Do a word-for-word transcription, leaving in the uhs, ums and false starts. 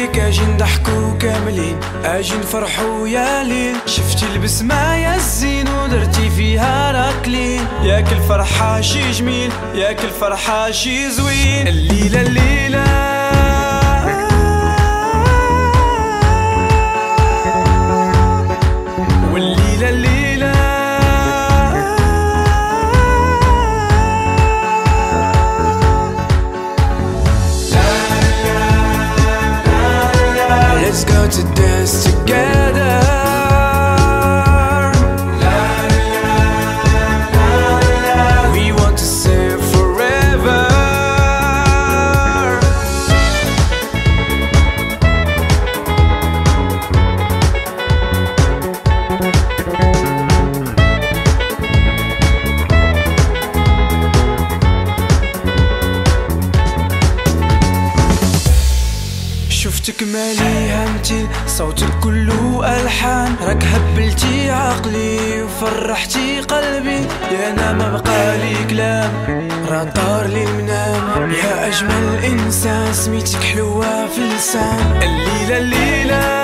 فيك اجي نضحكو كاملين، اجي نفرحو ياليل. شفتي البسمى يا الزين ودرتي فيها راكلين، ياك الفرحة شي جميل ياك الفرحة شي زوين. الليلة الليلة والليلة الليلة Let's go to dance together. We want to save forever. شفتك ماليها انتي صوتك كله ألحان، راك هبلتي عقلي وفرحتي قلبي. يا انا ما بقالي كلام راه طار لي المنام، يا اجمل انسان سميتك حلوة في اللسان. الليلة الليلة